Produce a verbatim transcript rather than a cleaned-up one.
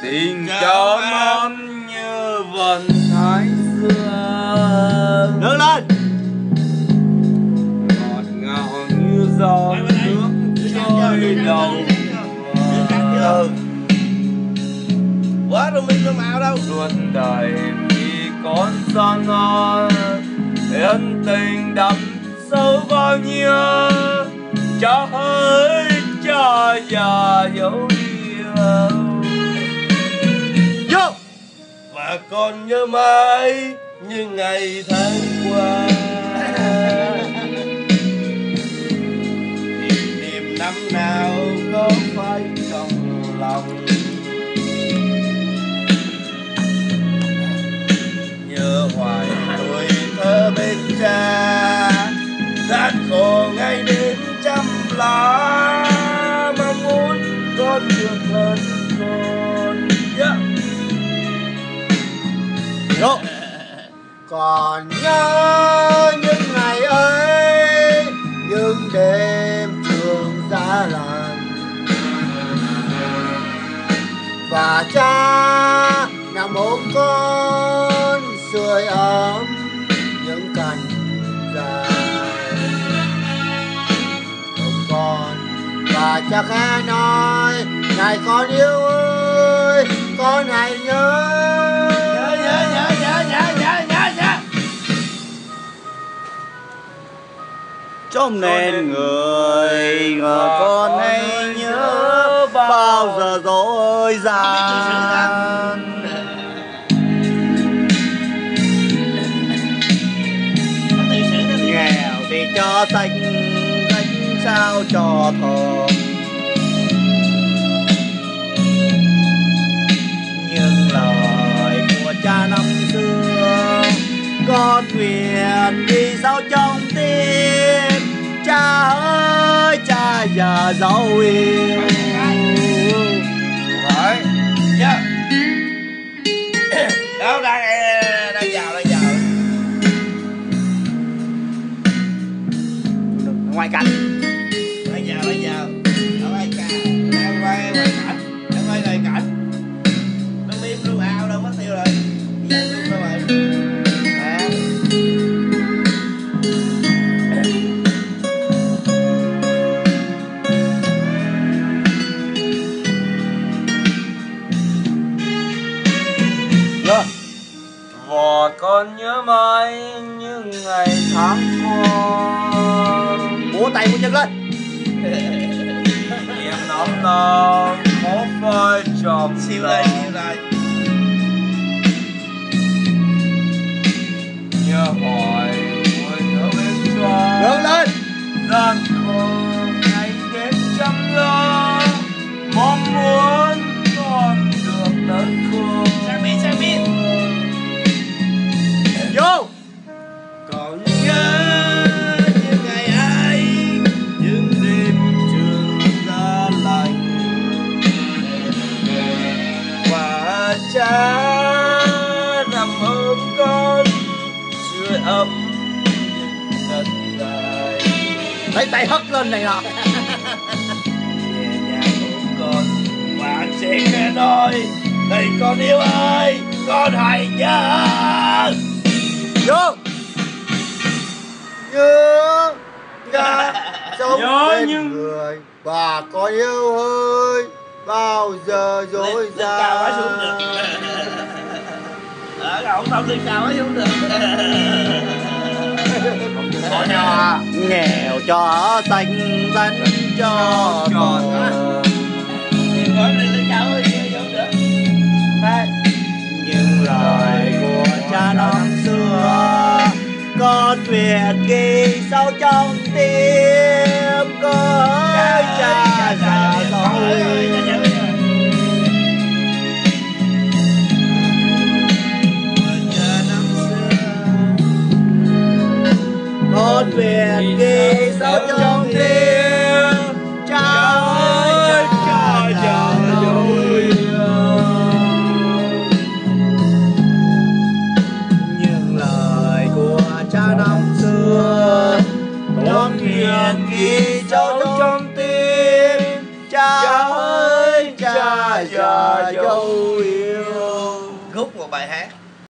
tình cơm ấm như vần thái xưa. Đứng lên. Ngọt ngào như gió nước trôi đầu. Quá rồi mình không mạo đâu. Suốt đời vì con son non, ân tình đậm sâu bao nhiêu. Cha ơi cha già dấu yêu. Vô. Và con nhớ mãi những ngày tháng qua. Kỷ niệm năm nào có phải trong lòng. Nhớ hoài tuổi thơ bên cha, gian khổ ngày đến trăm lá. Mong muốn con được lớn con. Yeah. Vô. Còn nhớ những ngày ấy, những đêm trường xa làng, và cha nằm ôm con sưởi ấm những cành dài. Ôm con và cha khẽ nói, này con yêu ơi, con hãy nhớ. Nhớ nhớ nhớ nhớ nhớ nhớ nhớ nhớ. Trong nên người ngờ con hãy nhớ bao giờ dối gian. Nghèo thì cho xanh, xanh sao cho thơm. Nhưng lời của cha năm xưa con nguyện đi sâu trong tim. Cha ơi cha già dấu yêu. Rồi. Yeah. Đâu đang đang vào đang vào. Ngoài cảnh. Đang vào đang vào. Ở ai ca. Đang quay ngoài cảnh. Đang quay ngoài cảnh. Nó im luôn ao đâu mất tiêu rồi. Dán luôn đâu rồi. Và con nhớ mãi những ngày tháng qua. Múa tay múa chân lên. Niềm nóng nào khó phai trong Siêu đây siêu đây. nhớ hỏi mùi thơ bên xoa. Đứng lên. Gian khổ ngày đến trăm lo. Mong muốn con được lớn khôn. Sang bên sang bên. Vô. Còn nhớ những ngày ấy, những đêm trường xa lạnh, và cha nằm ôm con sưởi ấm những cành dài. Lấy tay hất lên này nọ. Nhẹ nhàng ôm con và sẽ nghe nói, này con yêu ơi, con hãy nhớ. Vô. Nhớ cha sống Nhớ bên nhưng- người, và con yêu ơi bao giờ dối gian. Cao quá xuống được. Ở không không lên cao quá xuống được. Có nhau à. Nghèo cho xanh, xanh cho tròn. Nói lên cao ơi xuống được. Những lời của cha năm xưa con nguyện ghi sâu trong tim. Có ơi cha già dấu yêu. Con nguyện ghi sâu trong tim. Cha ơi cha già dấu yêu. Những lời của cha năm xưa con nguyện ghi sâu trong cha dấu yêu. Gốc một bài hát